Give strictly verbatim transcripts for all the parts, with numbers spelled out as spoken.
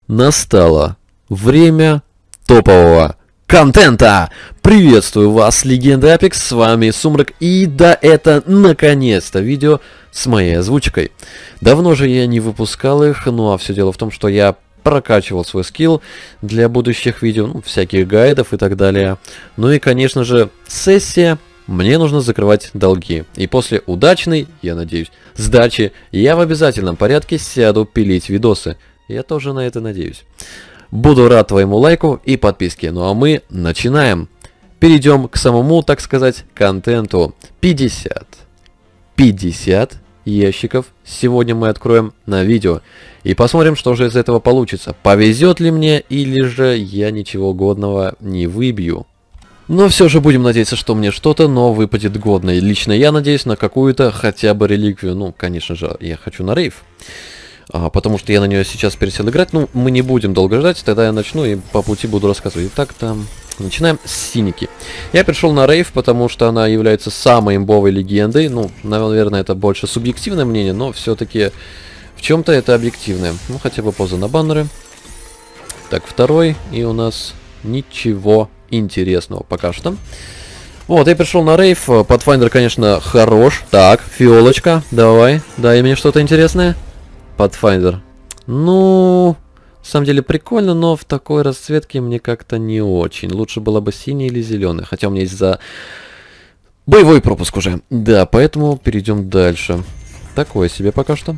Настало время топового контента! Приветствую вас, Легенда Апекс, с вами Сумрак, и да, это наконец-то видео с моей озвучкой. Давно же я не выпускал их, ну а все дело в том, что я прокачивал свой скилл для будущих видео, ну, всяких гайдов и так далее. Ну и, конечно же, сессия. Мне нужно закрывать долги. И после удачной, я надеюсь, сдачи, я в обязательном порядке сяду пилить видосы. Я тоже на это надеюсь. Буду рад твоему лайку и подписке. Ну а мы начинаем. Перейдем к самому, так сказать, контенту. пятьдесят. пятьдесят ящиков сегодня мы откроем на видео. И посмотрим, что же из этого получится. Повезет ли мне, или же я ничего годного не выбью. Но все же будем надеяться, что мне что-то, но выпадет годное. Лично я надеюсь на какую-то хотя бы реликвию. Ну, конечно же, я хочу на рейв. А, потому что я на нее сейчас пересел играть. Ну, мы не будем долго ждать, тогда я начну и по пути буду рассказывать. Итак, там начинаем с Синики. Я пришел на рейв, потому что она является самой имбовой легендой. Ну, наверное, это больше субъективное мнение, но все-таки в чем-то это объективное. Ну, хотя бы поза на баннеры. Так, второй, и у нас ничего интересного пока что. Вот, я пришел на рейв. Pathfinder, конечно, хорош. Так, фиолочка, давай, дай мне что-то интересное. Pathfinder. Ну, на самом деле прикольно, но в такой расцветке мне как-то не очень. Лучше было бы синий или зеленый. Хотя у меня есть за боевой пропуск уже. Да, поэтому перейдем дальше. Такое себе пока что.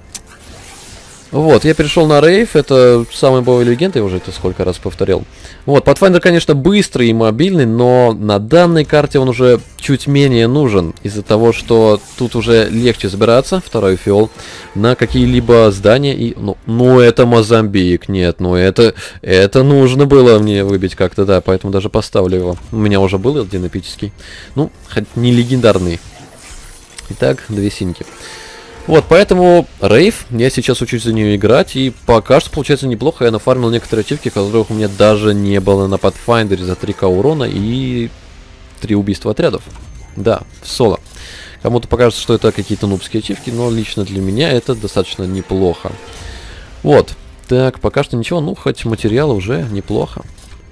Вот, я перешел на рейв, это самый боевой легенд, я уже это сколько раз повторял. Вот, Pathfinder, конечно, быстрый и мобильный, но на данной карте он уже чуть менее нужен, из-за того, что тут уже легче забираться, второй фиол, на какие-либо здания и... Ну, ну это Мозамбик, нет, ну это... Это нужно было мне выбить как-то, да, поэтому даже поставлю его. У меня уже был один эпический, ну, хоть не легендарный. Итак, две синьки. Вот, поэтому рейв, я сейчас учусь за нее играть, и пока что получается неплохо. Я нафармил некоторые ачивки, которых у меня даже не было на Pathfinder, за три ка урона и три убийства отрядов. Да, в соло. Кому-то покажется, что это какие-то нубские ачивки, но лично для меня это достаточно неплохо. Вот, так, пока что ничего, ну, хоть материала уже неплохо.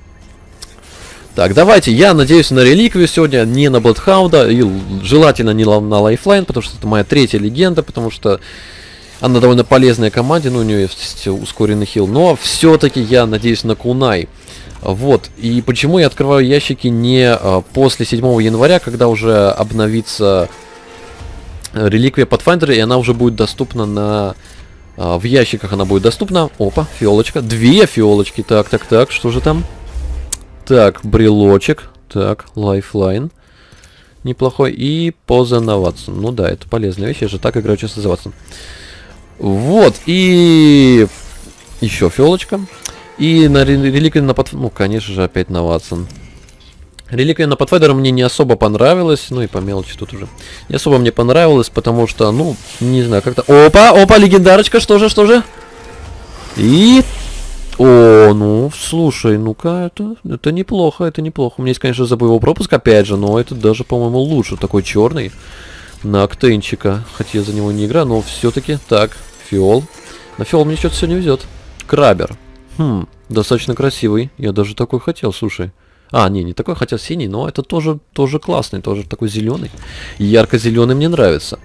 Так, давайте, я надеюсь на реликвию сегодня, не на Bloodhound, и желательно не на Lifeline, потому что это моя третья легенда, потому что она довольно полезная команде, ну, у нее есть ускоренный хил, но все-таки я надеюсь на Кунай. Вот, и почему я открываю ящики не а, после седьмого января, когда уже обновится реликвия Pathfinder, и она уже будет доступна на... А, в ящиках она будет доступна. Опа, фиолочка, две фиолочки, так, так, так, что же там? Так, брелочек. Так, лайфлайн. Неплохой. И поза на Ватсон. Ну да, это полезная вещь. Я же так играю часто за Ватсон. Вот. И еще фиолочка. И на реликвию на Pathfinder. Ну, конечно же, опять на Ватсон. Реликвия на Pathfinder мне не особо понравилась. Ну и по мелочи тут уже. Не особо мне понравилось, потому что, ну, не знаю, как-то... Опа, опа, легендарочка. Что же, что же? И... О, ну, слушай, ну-ка, это, это неплохо, это неплохо. У меня есть, конечно, за боевой пропуск, опять же, но это даже, по-моему, лучше. Такой черный на Октейнчика. Хотя я за него не играю, но все-таки. Так, фиол. На фиол мне что-то сегодня везет. Крабер. Хм, достаточно красивый. Я даже такой хотел, слушай. А, не, не такой, хотя синий, но это тоже, тоже классный, тоже такой зеленый. Ярко-зеленый мне нравится.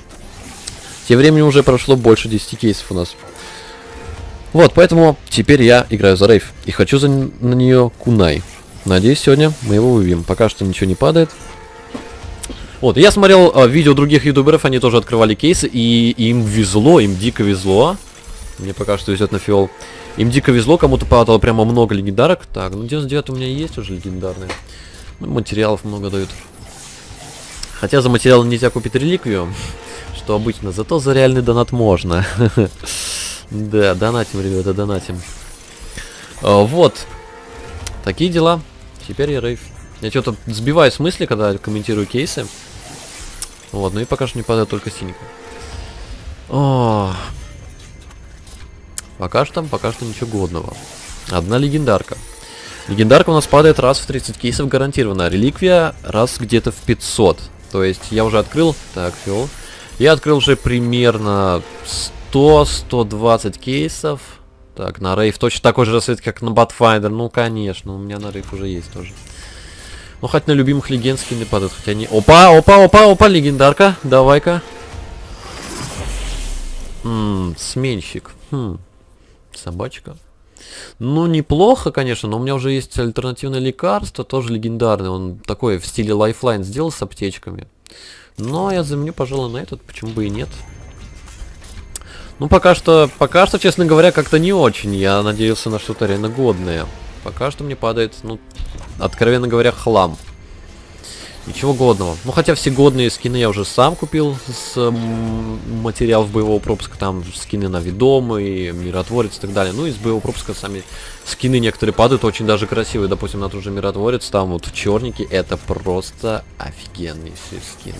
Тем временем уже прошло больше десяти кейсов у нас. Вот, поэтому теперь я играю за рейв. И хочу за, на нее Кунай. Надеюсь, сегодня мы его выбьем. Пока что ничего не падает. Вот, я смотрел а, видео других ютуберов, они тоже открывали кейсы, и им везло, им дико везло. Мне пока что везет на фиол. Им дико везло, кому-то падало прямо много легендарок. Так, ну девяносто девять у меня есть уже легендарные. Ну, материалов много дают. Хотя за материалы нельзя купить реликвию, что обычно, зато за реальный донат можно. Да, донатим, ребята, донатим. А, вот. Такие дела. Теперь я рейв. Я что-то сбиваюсь с мысли, когда комментирую кейсы. Вот, ну и пока что не падает только синька. О. Пока что, пока что ничего годного. Одна легендарка. Легендарка у нас падает раз в тридцать кейсов гарантированно. Реликвия раз где-то в пятьсот. То есть я уже открыл... Так, фиол. Я открыл уже примерно... сто — сто двадцать кейсов. Так, на рейв точно такой же рассвет, как на Pathfinder. Ну, конечно, у меня на рейв уже есть тоже. Ну, хоть на любимых легенд скины падают, хотя не... Опа, опа, опа, опа, легендарка. Давай-ка. Ммм, сменщик. Хм, собачка. Ну, неплохо, конечно, но у меня уже есть альтернативное лекарство, тоже легендарное. Он такой в стиле Lifeline сделал с аптечками. Но я заменю, пожалуй, на этот, почему бы и нет. Ну, пока что, пока что, честно говоря, как-то не очень. Я надеялся на что-то реально годное. Пока что мне падает, ну, откровенно говоря, хлам. Ничего годного. Ну, хотя все годные скины я уже сам купил с материалов боевого пропуска. Там скины на ведомый, миротворец и так далее. Ну, из боевого пропуска сами скины некоторые падают очень даже красивые. Допустим, на тот же миротворец, там вот черники. Это просто офигенный скин.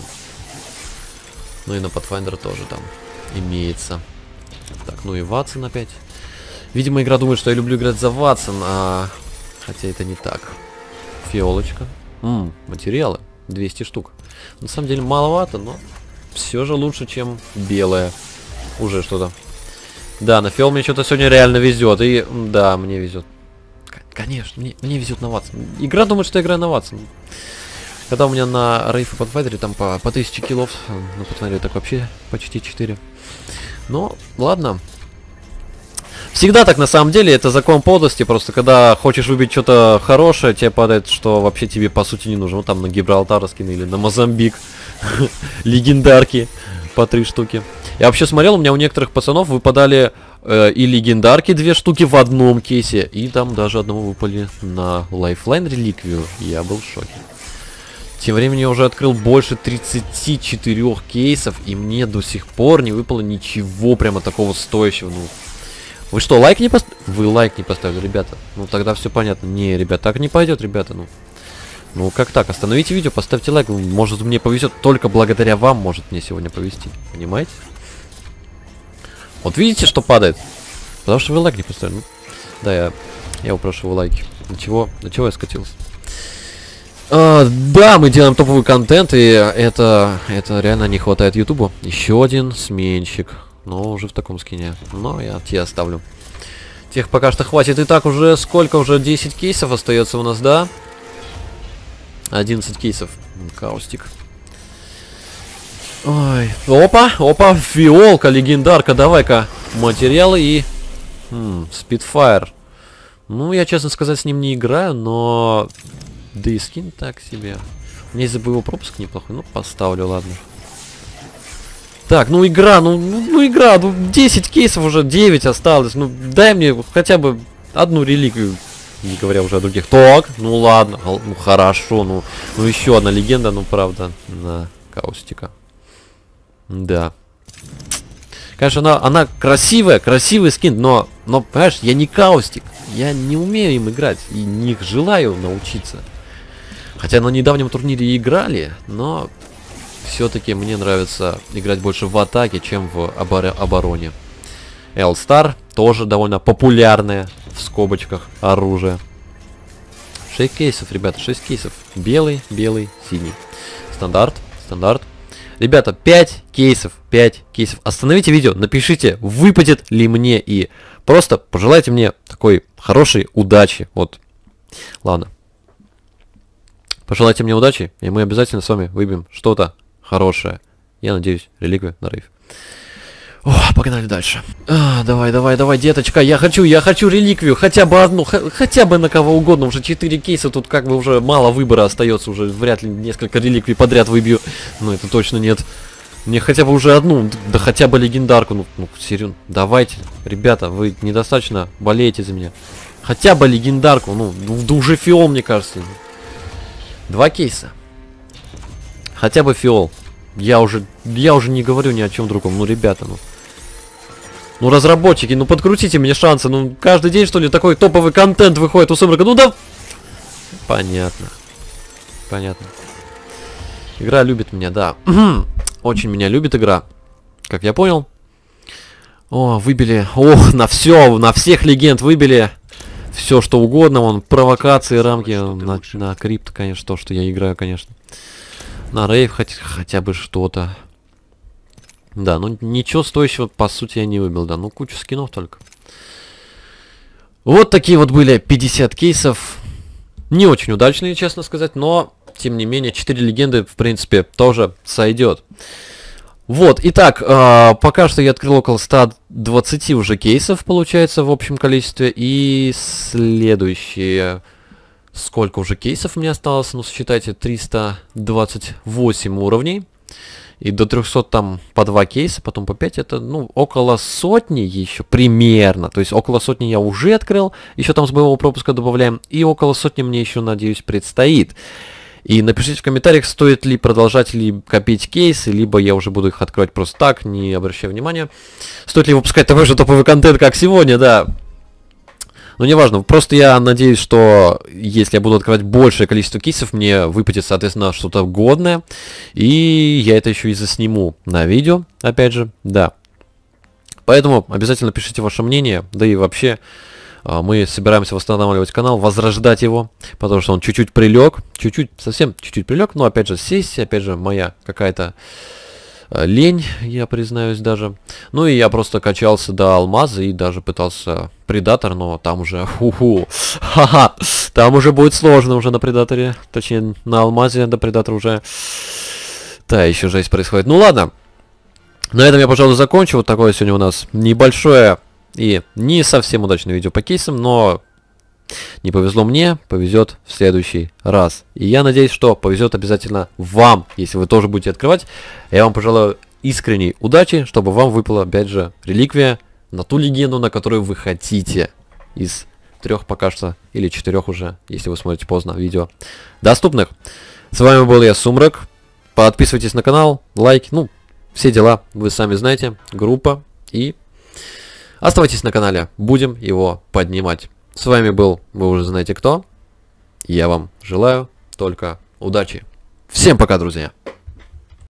Ну и на Pathfinder тоже там имеется. Так, ну и Ватсон опять. Видимо, игра думает, что я люблю играть за Ватсон, а... хотя это не так. Фиолочка. Ммм, материалы. двести штук. На самом деле маловато, но все же лучше, чем белая. Уже что-то. Да, на фиол мне что-то сегодня реально везет. И да, мне везет. Конечно, мне, мне везет на Ватсон. Игра думает, что я играю на Ватсон. Когда у меня на Рейф и Pathfinder там по, по тысяче киллов, на Pathfinder так вообще почти четыре. Ну, ладно. Всегда так на самом деле, это закон подлости, просто когда хочешь выбить что-то хорошее, тебе падает, что вообще тебе по сути не нужно. Вот там на Гибралтар скины или на Мозамбик. Легендарки по три штуки. Я вообще смотрел, у меня у некоторых пацанов выпадали э, и легендарки две штуки в одном кейсе. И там даже одного выпали на Lifeline реликвию. Я был в шоке. Тем временем я уже открыл больше тридцати четырёх кейсов, и мне до сих пор не выпало ничего прямо такого стоящего. Ну, вы что, лайк не поставили? Вы лайк не поставили, ребята. Ну, тогда все понятно. Не, ребят, так не пойдет, ребята. Ну, ну как так? Остановите видео, поставьте лайк. Может, мне повезет. Только благодаря вам может мне сегодня повезти. Понимаете? Вот видите, что падает? Потому что вы лайк не поставили. Ну, да, я, я упрашиваю лайки. До чего, до чего я скатился? А, да, мы делаем топовый контент, и это, это реально не хватает ютубу. Еще один сменщик. Но уже в таком скине. Но я те оставлю. Тех пока что хватит. И так уже сколько? Уже десять кейсов остается у нас, да? одиннадцать кейсов. Каустик. Ой. Опа, опа, фиолка, легендарка. Давай-ка материалы и... Спитфайр. Ну, я, честно сказать, с ним не играю, но... Да и скин так себе. У меня из-за боевого пропуска неплохой. Ну, поставлю, ладно. Так, ну игра, ну, ну, ну игра, ну десять кейсов уже, девять осталось. Ну, дай мне хотя бы одну реликвию. Не говоря уже о других. Так, ну ладно, ну хорошо, ну, ну еще одна легенда, ну правда, на Каустика. Да. Конечно, она, она красивая, красивый скин, но, но, понимаешь, я не Каустик. Я не умею им играть и не желаю научиться. Хотя на недавнем турнире играли, но все-таки мне нравится играть больше в атаке, чем в обор обороне. L-Star тоже довольно популярное, в скобочках, оружие. шесть кейсов, ребята, шесть кейсов. Белый, белый, синий. Стандарт, стандарт. Ребята, пять кейсов, пять кейсов. Остановите видео, напишите, выпадет ли мне, и просто пожелайте мне такой хорошей удачи. Вот, ладно. Пожелайте мне удачи, и мы обязательно с вами выбьем что-то хорошее. Я надеюсь, реликвию на рейв. О, погнали дальше. А, давай, давай, давай, деточка, я хочу, я хочу реликвию, хотя бы одну, хотя бы на кого угодно. Уже четыре кейса, тут как бы уже мало выбора остается, уже вряд ли несколько реликвий подряд выбью. Ну, это точно нет. Мне хотя бы уже одну, да хотя бы легендарку, ну, ну серьезно, давайте. Ребята, вы недостаточно болеете за меня. Хотя бы легендарку, ну, да уже фиол, мне кажется. Два кейса. Хотя бы фиол. Я уже, я уже не говорю ни о чем другом. Ну, ребята, ну. Ну, разработчики, ну подкрутите мне шансы. Ну, каждый день, что ли, такой топовый контент выходит у Сумрака. Ну да. Понятно. Понятно. Игра любит меня, да. Очень меня любит игра. Как я понял. О, выбили. Ох, на все, на всех легенд выбили. Все, что угодно, вон, провокации, рамки, на, на крипто, конечно, то, что я играю, конечно. На рейв хоть, хотя бы что-то. Да, ну ничего стоящего, по сути, я не выбил, да, ну кучу скинов только. Вот такие вот были пятьдесят кейсов. Не очень удачные, честно сказать, но, тем не менее, четыре легенды, в принципе, тоже сойдет. Вот, итак, э, пока что я открыл около ста двадцати уже кейсов, получается, в общем количестве. И следующие... Сколько уже кейсов мне осталось? Ну, считайте, триста двадцать восемь уровней. И до трёхсот там по два кейса, потом по пять. Это, ну, около сотни еще примерно. То есть около сотни я уже открыл. Еще там с боевого пропуска добавляем. И около сотни мне еще, надеюсь, предстоит. И напишите в комментариях, стоит ли продолжать ли копить кейсы, либо я уже буду их открывать просто так, не обращая внимания. Стоит ли выпускать такой же топовый контент, как сегодня, да. Но неважно, просто я надеюсь, что если я буду открывать большее количество кейсов, мне выпадет, соответственно, что-то годное. И я это еще и засниму на видео, опять же, да. Поэтому обязательно пишите ваше мнение, да и вообще... Мы собираемся восстанавливать канал, возрождать его, потому что он чуть-чуть прилег, чуть-чуть, совсем чуть-чуть прилег, но опять же сессия, опять же моя какая-то э, лень, я признаюсь даже. Ну и я просто качался до алмаза и даже пытался предатор, но там уже, ху-ху, ха-ха, там уже будет сложно уже на предаторе, точнее на алмазе до предатора уже, да, еще жесть происходит. Ну ладно, на этом я, пожалуй, закончу. Вот такое сегодня у нас небольшое и не совсем удачное видео по кейсам, но не повезло мне, повезет в следующий раз. И я надеюсь, что повезет обязательно вам, если вы тоже будете открывать. Я вам пожелаю искренней удачи, чтобы вам выпала, опять же, реликвия на ту легенду, на которую вы хотите. Из трех пока что, или четырех уже, если вы смотрите поздно видео, доступных. С вами был я, Сумрак. Подписывайтесь на канал, лайк, ну, все дела, вы сами знаете, группа и... Оставайтесь на канале, будем его поднимать. С вами был, вы уже знаете кто. Я вам желаю только удачи. Всем пока, друзья!